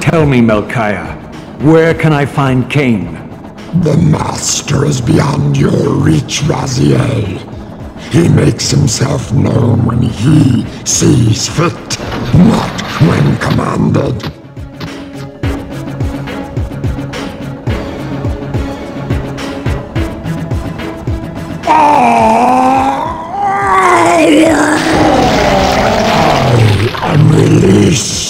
Tell me, Melchiah, where can I find Kain? The Master is beyond your reach, Raziel. He makes himself known when he sees fit, not when commanded. I am released.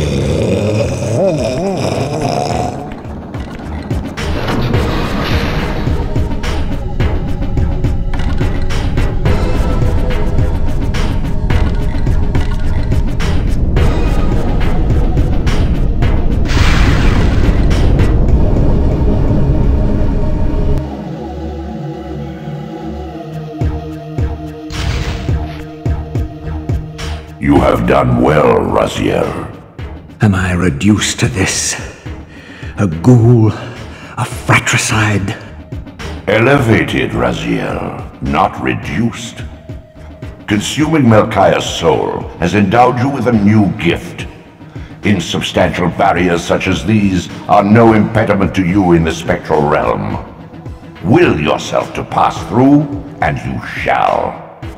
You have done well, Raziel. Am I reduced to this? A ghoul? A fratricide? Elevated, Raziel, not reduced. Consuming Melchiah's soul has endowed you with a new gift. Insubstantial barriers such as these are no impediment to you in the spectral realm. Will yourself to pass through, and you shall.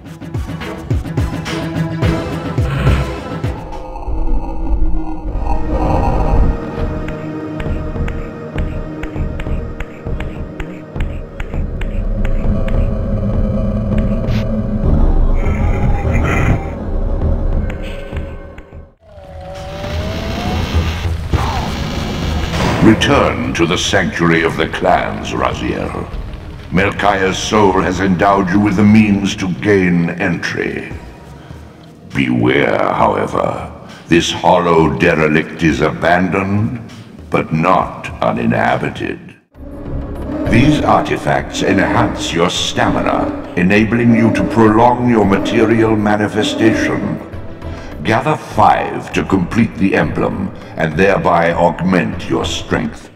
Return to the sanctuary of the clans, Raziel. Melchiah's soul has endowed you with the means to gain entry. Beware, however. This hollow derelict is abandoned, but not uninhabited. These artifacts enhance your stamina, enabling you to prolong your material manifestation. Gather 5 to complete the emblem, and thereby augment your strength.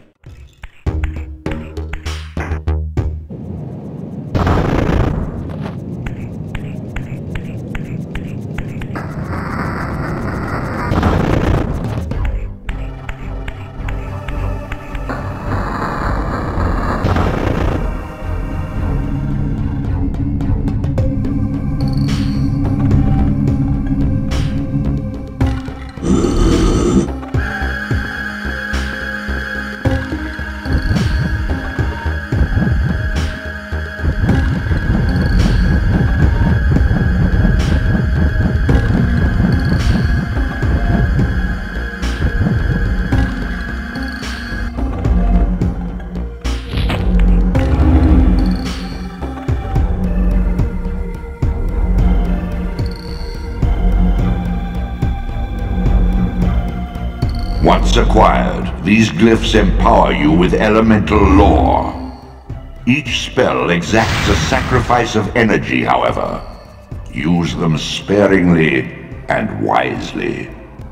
Once acquired, these glyphs empower you with elemental lore. Each spell exacts a sacrifice of energy, however. Use them sparingly and wisely.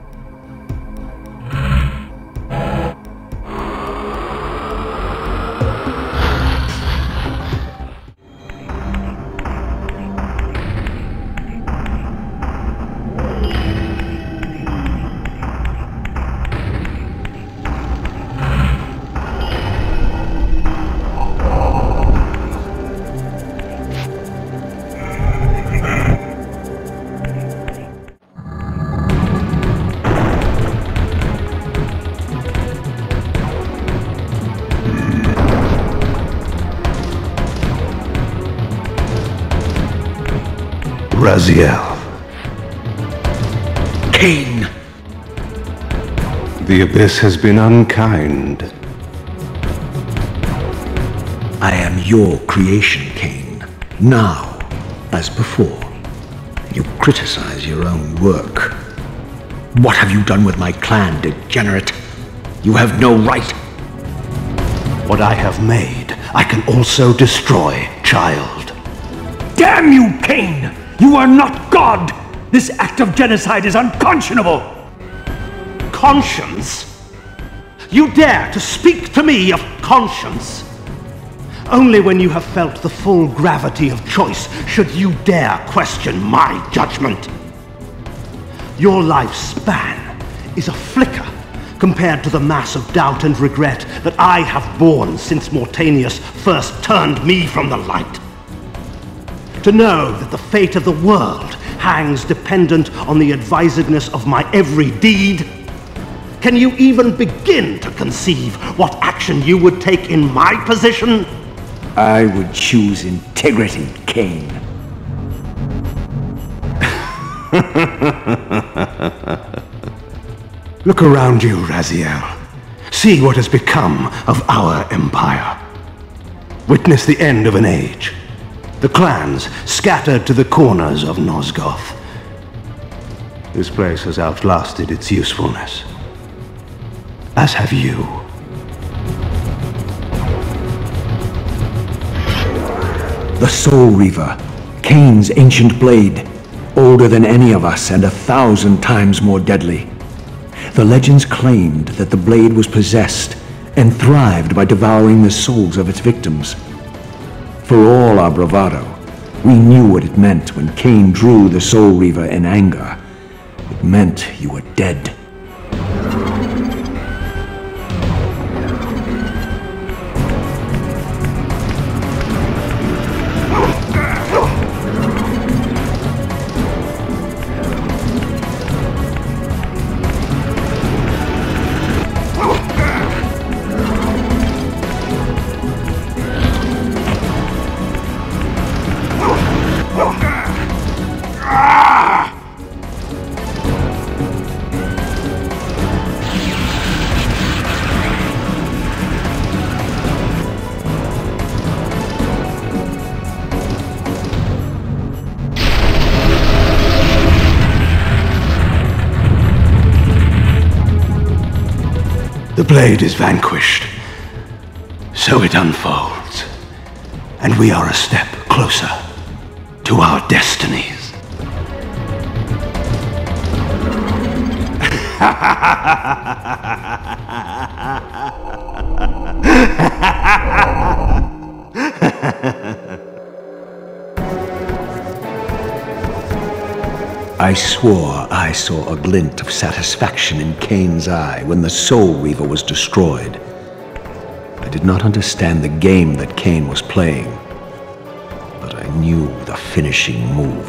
Raziel. Kain! The Abyss has been unkind. I am your creation, Kain. Now, as before, you criticize your own work. What have you done with my clan, degenerate? You have no right. What I have made, I can also destroy, child. Damn you, Kain! You are not God! This act of genocide is unconscionable! Conscience? You dare to speak to me of conscience? Only when you have felt the full gravity of choice should you dare question my judgment. Your lifespan is a flicker compared to the mass of doubt and regret that I have borne since Mortanius first turned me from the light. To know that the fate of the world hangs dependent on the advisedness of my every deed? Can you even begin to conceive what action you would take in my position? I would choose integrity, Kain. Look around you, Raziel. See what has become of our empire. Witness the end of an age. The clans scattered to the corners of Nosgoth. This place has outlasted its usefulness. As have you. The Soul Reaver, Kain's ancient blade, older than any of us and 1,000 times more deadly. The legends claimed that the blade was possessed and thrived by devouring the souls of its victims. For all our bravado, we knew what it meant when Kain drew the Soul Reaver in anger. It meant you were dead. The blade is vanquished. So it unfolds. And we are a step closer to our destinies. I swore I saw a glint of satisfaction in Kain's eye when the Soul Reaver was destroyed. I did not understand the game that Kain was playing, but I knew the finishing move.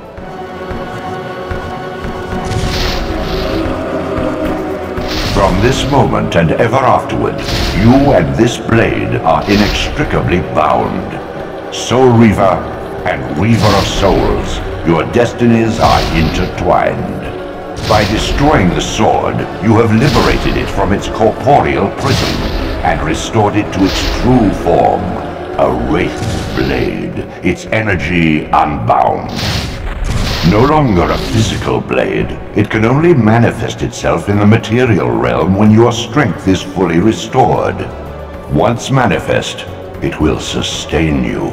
From this moment and ever afterward, you and this blade are inextricably bound. Soul Reaver and Reaver of Souls, your destinies are intertwined. By destroying the sword, you have liberated it from its corporeal prison and restored it to its true form, a wraith blade, its energy unbound. No longer a physical blade, it can only manifest itself in the material realm when your strength is fully restored. Once manifest, it will sustain you.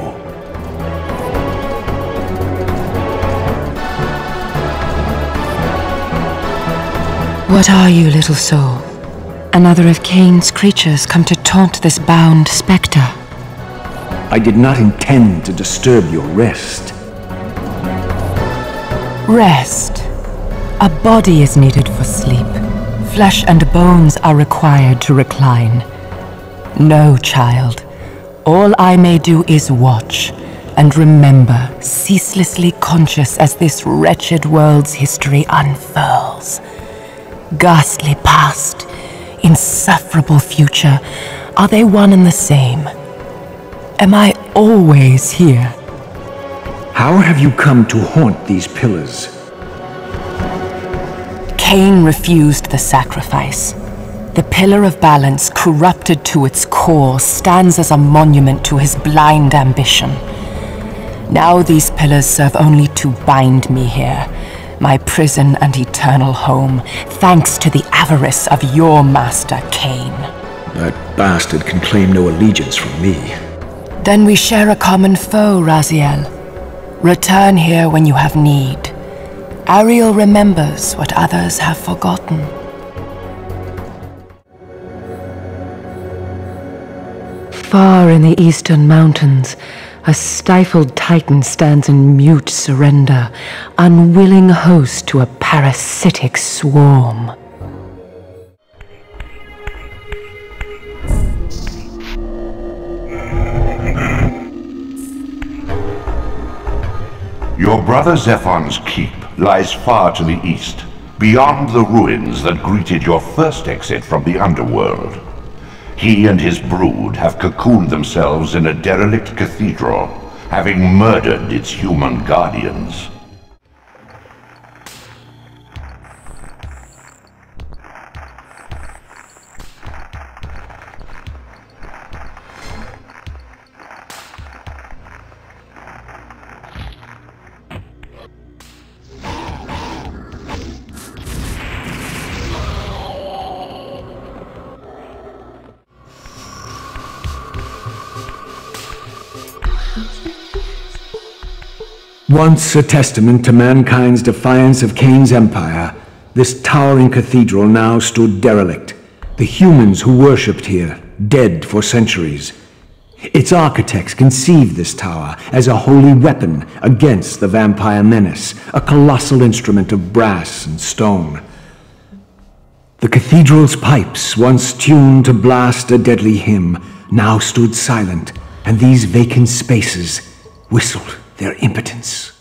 What are you, little soul? Another of Kain's creatures come to taunt this bound spectre. I did not intend to disturb your rest. Rest. A body is needed for sleep. Flesh and bones are required to recline. No, child. All I may do is watch and remember, ceaselessly conscious as this wretched world's history unfurls. Ghastly past, insufferable future, are they one and the same? Am I always here? How have you come to haunt these pillars? Kain refused the sacrifice. The Pillar of Balance, corrupted to its core, stands as a monument to his blind ambition. Now these pillars serve only to bind me here, my prison and eternal home, thanks to the avarice of your master, Kain. That bastard can claim no allegiance from me. Then we share a common foe, Raziel. Return here when you have need. Ariel remembers what others have forgotten. Far in the eastern mountains, a stifled titan stands in mute surrender, unwilling host to a parasitic swarm. Your brother Zephon's keep lies far to the east, beyond the ruins that greeted your first exit from the underworld. He and his brood have cocooned themselves in a derelict cathedral, having murdered its human guardians. Once a testament to mankind's defiance of Kain's empire, this towering cathedral now stood derelict. The humans who worshipped here, dead for centuries. Its architects conceived this tower as a holy weapon against the vampire menace, a colossal instrument of brass and stone. The cathedral's pipes, once tuned to blast a deadly hymn, now stood silent, and these vacant spaces whistled their impotence.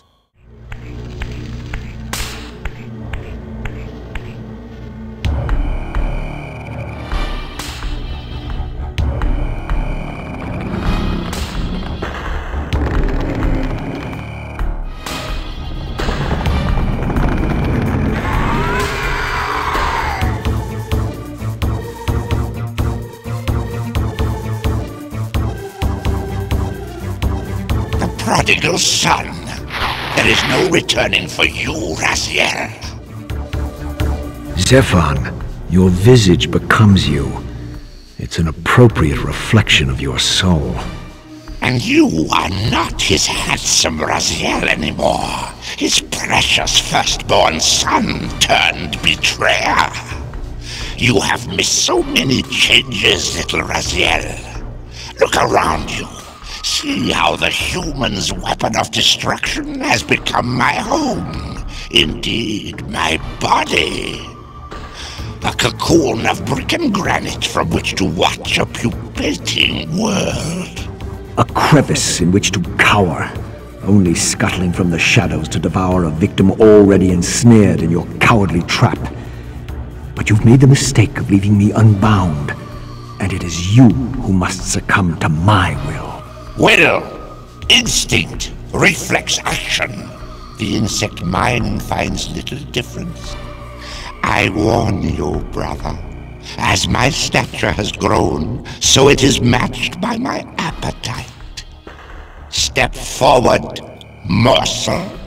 Prodigal son, there is no returning for you, Raziel. Zephon, your visage becomes you. It's an appropriate reflection of your soul. And you are not his handsome Raziel anymore. His precious firstborn son turned betrayer. You have missed so many changes, little Raziel. Look around you. See how the human's weapon of destruction has become my home. Indeed, my body. A cocoon of brick and granite from which to watch a pupating world. A crevice in which to cower, only scuttling from the shadows to devour a victim already ensnared in your cowardly trap. But you've made the mistake of leaving me unbound, and it is you who must succumb to my will. Will, instinct, reflex action. The insect mind finds little difference. I warn you, brother. As my stature has grown, so it is matched by my appetite. Step forward, morsel.